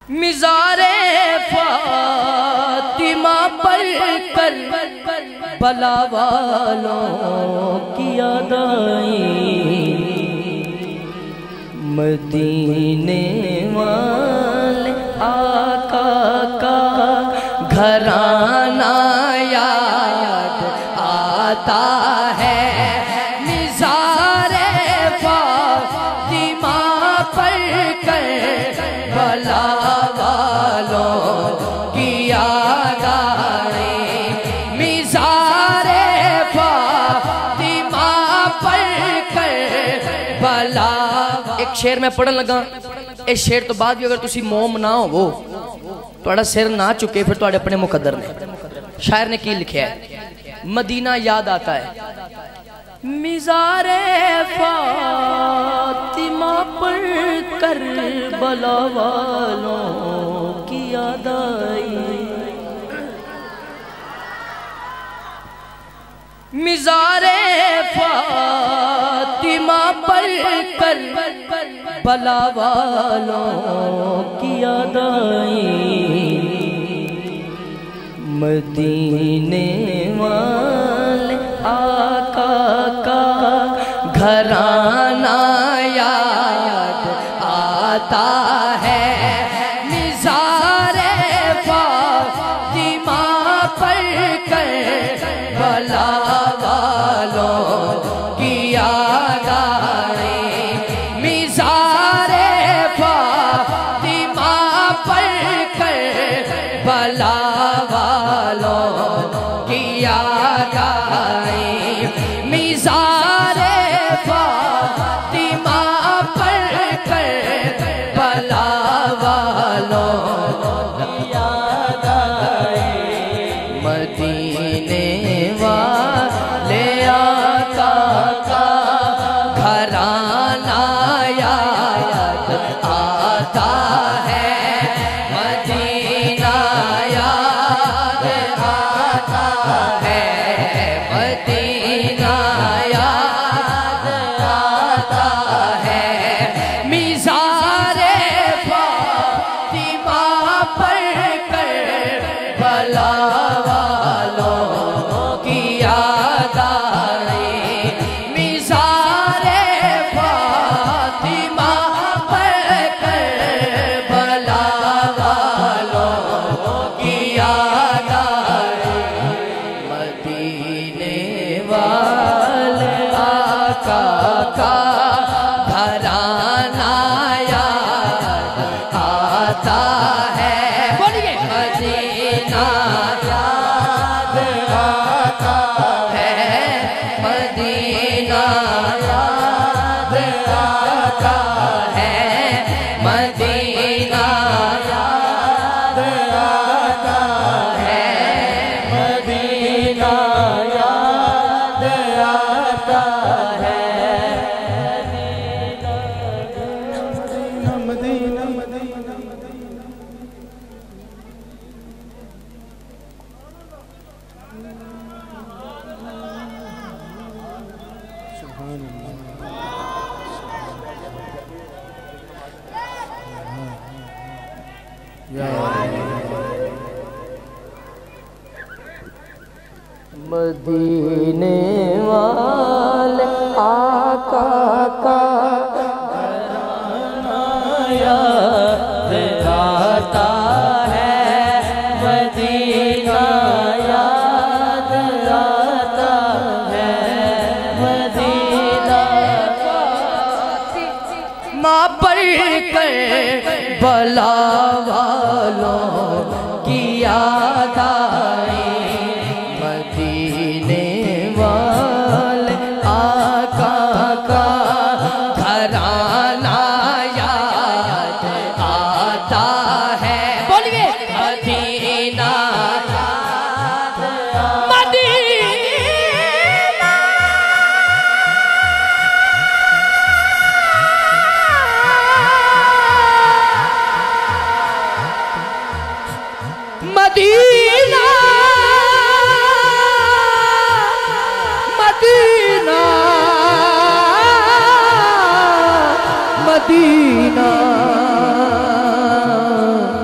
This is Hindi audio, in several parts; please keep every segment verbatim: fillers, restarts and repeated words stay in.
मिज़ारे फातिमा पर कर बला वालों की याद आई, मदीने वाले आका का घराना याद आता है। मिज़ारे फातिमा पर कर बला वालों की याद आई, मिज़ारे फातिमा पर कर बला। एक शेर मैं पढ़न लगा, इस शेर तो बाद भी अगर तुसी मोम ना हो, थोड़ा सिर ना चुके, फिर थोड़े अपने मुकद्दर ने। शायर ने की लिखा है, मदीना याद आता है। मिज़ारे फातिमा पर करबला वालों की याद आई, मिज़ारे फातिमा पर करबला वालों की याद आई, मदीने वाले आका का घराना याद आता है। मिज़ारे फातिमा पर करबला वालों की याद आई, मिज़ारे फातिमा पर करबला वालों की याद आई, मिज़ारे फातिमा पर करबला वालों की याद आई, मदीने वाले आका का घराना याद आता है। मदीना याद आता है, मदीना याद आता है। मिज़ारे फातिमा पर करबला वालों की याद आई, मिज़ारे फातिमा पर करबला वालों की याद आई, मदीने वाले आका का घराना याद आता है। बोलिए, मदीना याद आता है, मदीना याद आता है, मदीना याद आता है, मदीना याद आता है। मदीना मदीना सुभान मदीने वाले आका का घराना याद आता है, मदीना याद आता है, मदीना माँ पर करबला वालों की याद आई, मदीने वाले आका का घराना याद आता है। बोलिए, मदीना मदीना मदीना मदीना मदीना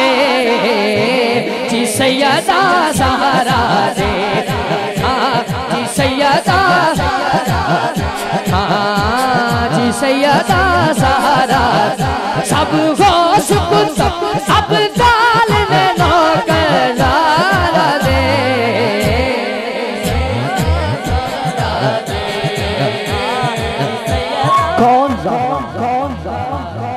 सैयदा ज़हरा दे, हाँ जी सैयदा, हाँ जी सैयदा ज़हरा, सब होश कुछ अब दाल में नौकराना दे। कौन ज़हरा, कौन ज़हरा,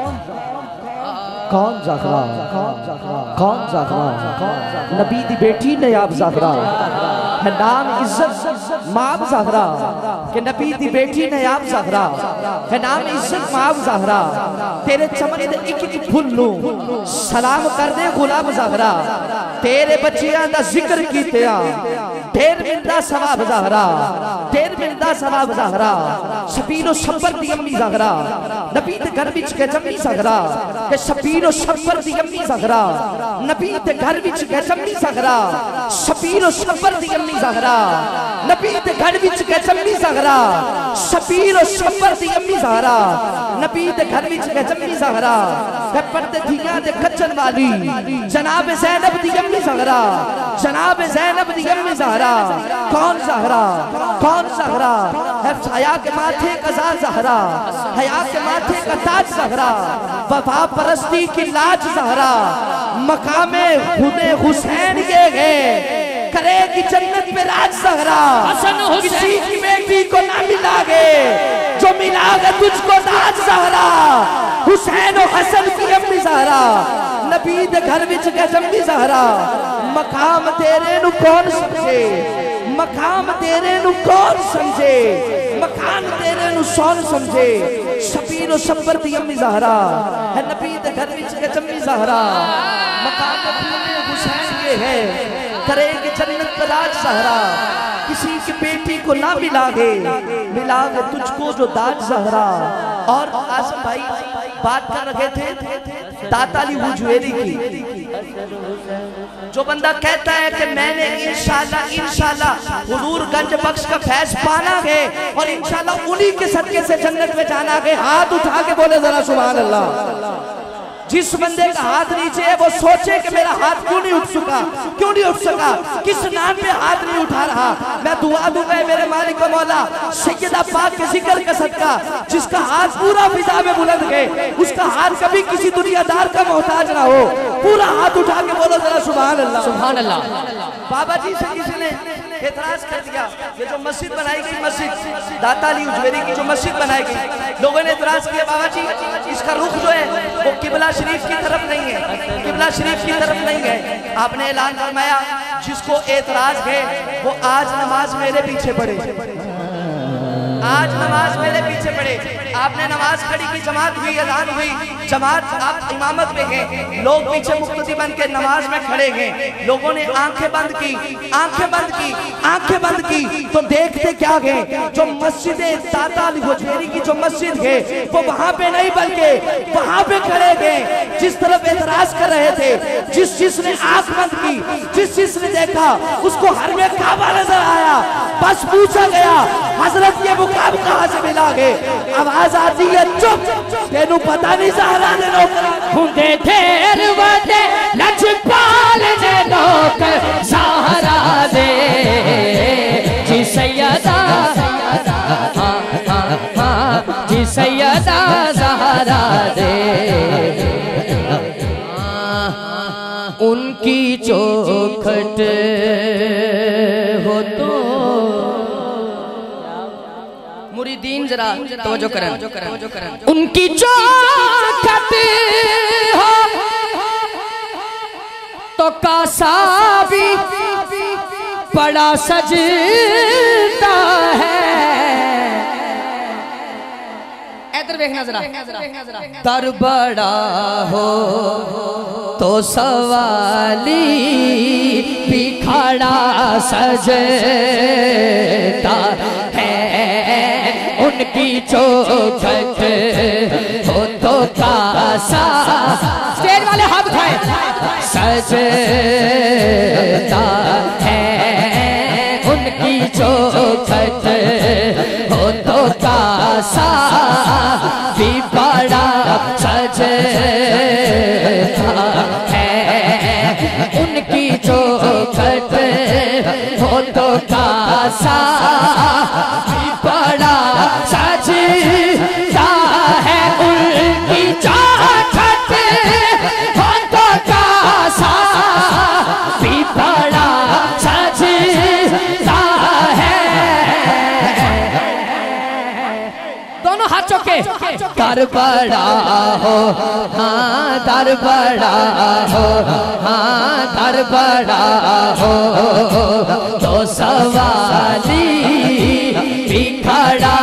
कौन ज़हरा, कौन ज़हरा, नबी दी बेटी नयाब ज़हरा है, नाम इज्जत माब ज़हरा के नबी दी बेटी नयाब ज़हरा है, नाम इज्जत माब ज़हरा, तेरे चमन दे इक इक फुल नू सलाम कर दे गुलाम ज़हरा, तेरे बच्चियां दा जिक्र कीतिया ढेर मिलदा सवाब ज़हरा, ढेर मिलदा सवाब ज़हरा, शबीर सबर दी अम्मी ज़हरा, नबी दे घर विच के जम्मी ज़हरा के शबीर सबर दी अम्मी ज़हरा, नबी दे घर विच के जम्मी ज़हरा, शबीर सबर दी अम्मी ज़हरा, नबी दे घर विच के जम्मी ज़हरा, शबीर सबर दी अम्मी ज़हरा, नबी दे घर विच के जम्मी ज़हरा, के पर्दे धियां दे खच्चन वाली जनाब ज़ैनब दी अम्मी ज़हरा, जनाब ज़ैनब दी अम्मी ज़हरा, कौन ज़हरा, कौन ज़हरा है, हया के माथे का ज़हरा, हया के माथे का ताज ज़हरा, वफा परस्ती की लाज ज़हरा, मकामे खुदे हुसैन ये है, करेगी जन्नत में राज ज़हरा, किसी की बेटी को ना मिलागे जो मिलागे तुझको दाज ज़हरा, हुसैन और हसन की अम्मी ज़हरा, नबी दे घर विच के जम्मी ज़हरा, मकाम तेरे नु कौन समझे, मकाम तेरे नु कौन समझे, मकान तेरे नु कौन समझे, शबीर और सबर दी अम्मी ज़हरा है, नबी दे घर विच के जम्मी ज़हरा, मकाम हुसैन ये है, करेगी जन्नत का राज ज़हरा, किसी की बेटी को ना मिलागे मिलागे तुझको जो दाज ज़हरा। और आसम भाई बात कर रहे थे दाताली हुजवेरी की, जो बंदा कहता है कि मैंने इंशाल्लाह इंशाल्लाह हुजूर गंज बख्श का फैज पाना है और इंशाल्लाह उन्हीं के सदके से जन्नत में जाना है, हाथ उठा के बोले जरा सुभान अल्लाह। जिस बंदे का हाथ नीचे है वो सोचे कि मेरा हाथ क्यों नहीं उठ सका, क्यों नहीं उठ सका, किस नाम पे हाथ नहीं उठा रहा। मैं दुआ दूंगा मेरे मालिक व मौला सैयदा पाक के जिक्र का सदका, जिसका हाथ पूरा फिजा में बुलंद है, उसका हाथ कभी किसी दुनियादार का मोहताज ना हो। पूरा हाथ उठा के बोलो जरा सुभान अल्लाह, सुभान अल्लाह। बाबा जी से किसी ने एतराज कर दिया, ये जो मस्जिद बनाई गई, मस्जिद दाताली हुजवेरी की जो मस्जिद बनाई गई, लोगों ने एतराज किया बाबा जी इसका रुख जो है वो किबला शरीफ की तरफ नहीं है, किबला शरीफ की तरफ नहीं है। आपने ऐलान फरमाया जिसको एतराज है वो आज नमाज मेरे पीछे पढ़े, आज नमाज मेरे पीछे पढ़े। आपने नमाज खड़ी की, जमात हुई, अज़ान हुई, जमात आप इमामत में गए, लोग पीछे मुक्तदी बन के नमाज में खड़े गए, लोगों ने आंखें बंद की, आंखें बंद की, आंखें बंद की तो देखते क्या गए, जो मस्जिद दाताली हुजवेरी की जो मस्जिद है वो वहां पे नहीं बल्कि वहां पे खड़े गए, जिस तरफ एतराज कर रहे थे, जिस जिसने आंख बंद की, जिस जिसने देखा उसको हर में काबा नजर आया, बस पूछा गया हजरत ये मुकाम कहां से मिला है, आवाज आती है चुप, तेनू पता नहीं ज़हरा ने नौकर खुदे ढेर वदे लजपाल ने नौकर ज़हरा दे, जी सैयदा, हाँ हाँ हाँ जी सैयदा ज़हरा दे, उनकी चौखट हो तो मुरीदीन जरा तवज्जो करें, उनकी चौखट हो तो कासा भी बड़ा सजता है। इधर देखना जरा, दर बड़ा हो तो सवाली भी खड़ा सजता है, उनकी चौखट हो तो कासा, स्टेज वाले हाथ उठाए, सजता है, उनकी चौखट हो तो कासा भी बड़ा सजता है, उनकी चौखट कासा भी बड़ा सजता है उनकी चाहत हो तो कासा भी बड़ा सजता है। दोनों हाथ चौके दर बड़ा हो हाँ दर बड़ा हो हाँ दर बड़ा हो तो सवाली भी खड़ा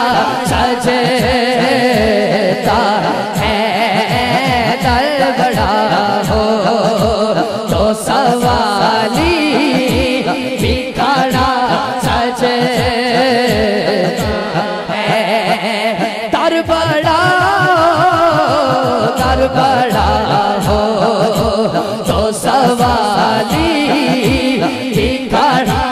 सजता है। दर बड़ा हो तो सवाली भी खड़ा सजता है। दर बड़ा दर बड़ा हो तो सवाली भी खड़ा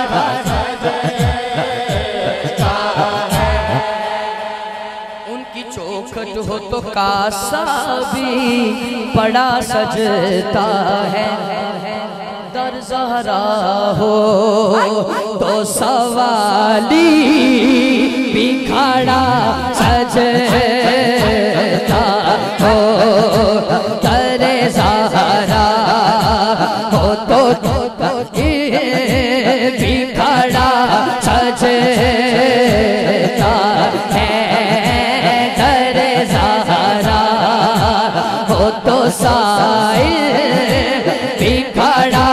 उनकी चौखट हो तो कासा भी बड़ा सजता है। दर ज़हरा हो तो सवाली भी खड़ा सजता हो। दर ज़हरा हो तो भी खड़ा सजता है। दर ज़हरा हो तो साइल भी खड़ा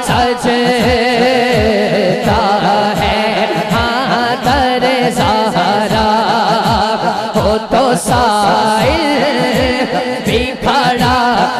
सजता है। हाँ दर ज़हरा हो तो साइल भी खड़ा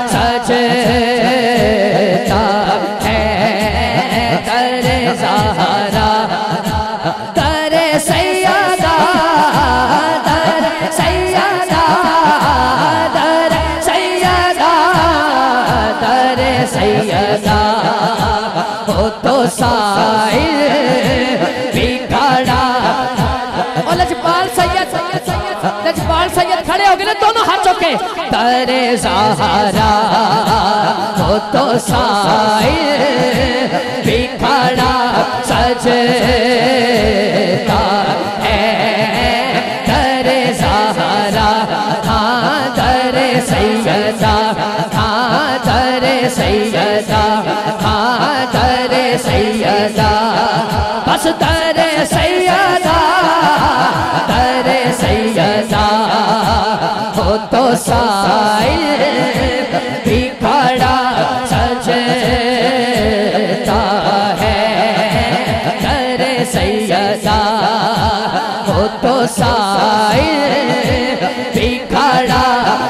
सजता है। दर ज़हरा दर सैयदा दर सैयदा दर सैयदा दर सैयदा हो तो साइल भी खड़ा। और लजपाल सैयद लजपाल सैयद खड़े हो गए ना दोनों हाथ चौके दर ज़हरा हो तो साइल भी खड़ा सजता है। दर ज़हरा हाँ दर सैयदा हाँ दर सैयदा हाँ दर सैयदा बस दर सैयदा दर सैयदा हो तो साइल भी खड़ा सजता है। दर सैयदा हो तो साइल भी खड़ा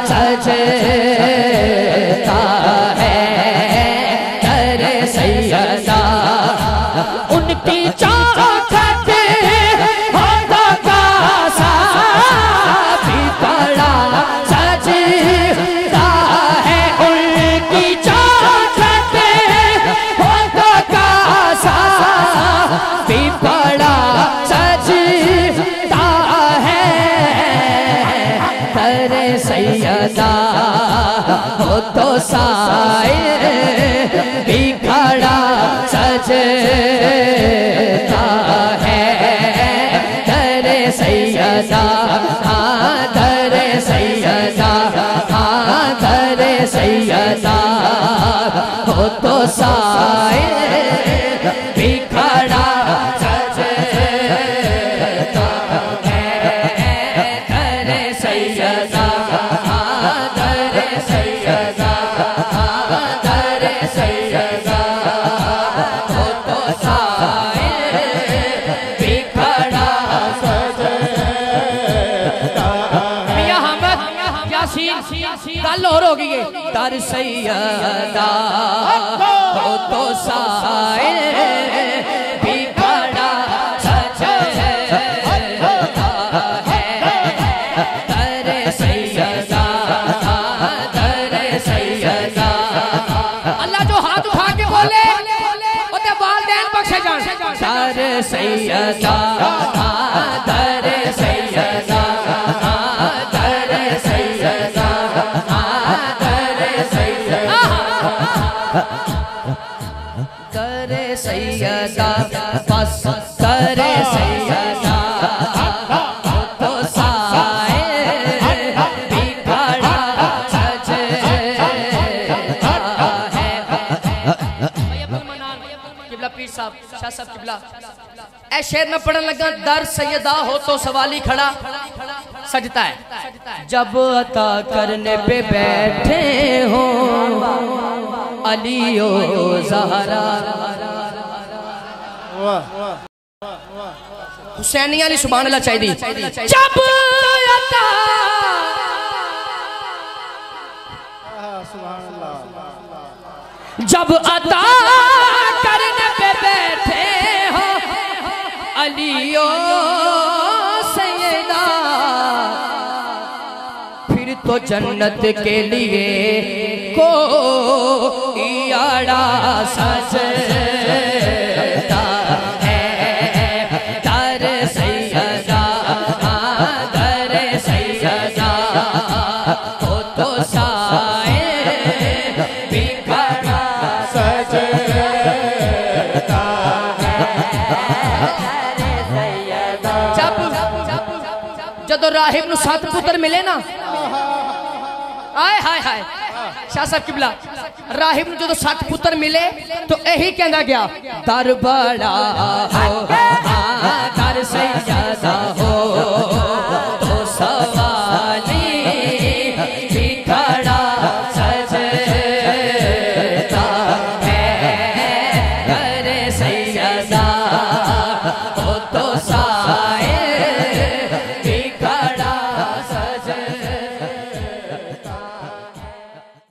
सजता है। दर सैयदा उनकी चौखट हो तो कासा भी बड़ा सजता है। उनकी चौखट हो तो कासा भी बड़ा सजता है। दर सैयदा हो तो साइल भी खड़ा सजता है। दर सैयदा हाँ दर सैयदा हाँ दर सैयदा हो तो साइल भी खड़ा सजता है। दर सैयदा हाँ दर सैयदा हाँ दर सैयदा हो तो साइल भी खड़ा सजता। मियां हमद यासीन गल और हो गई है। दर सैयदा हो तो साइल भी खड़ा सजता है। दर सैयदा दर सैयदा अल्लाह जो हाथ उठा के बोले उते वालिदैन बख्शे जान। दर सैयदा दर सैयदा दर सैयदा दर सैयदा दर सैयदा बस दर सैयदा तो साए बिखड़ा सजदा है। किबला पीर साहब शाह साहब किबला ऐ शेर में पढ़न लगा दर सैयदा हो तो सवाली खड़ा सजता है। जब अता करने पे बैठे हो अली ओ ज़हरा हुसैनी अली सुभान अल्लाह चाहिए। जब अता जब अता करने पे बैठे हो अलियो सैयदा फिर तो जन्नत के लिए को यारा सजदा है। दर सैयदा दर सैयदा हो तो साए बिखड़ा सजदा है। जब जदों राहिब नूं सत पुत्र मिले ना आए हाय हाय शाह साहब किबला राहिब नूं जदों सत पुत्र मिले तो यही कहंदा गया दर बड़ा हो दर सैयदा हो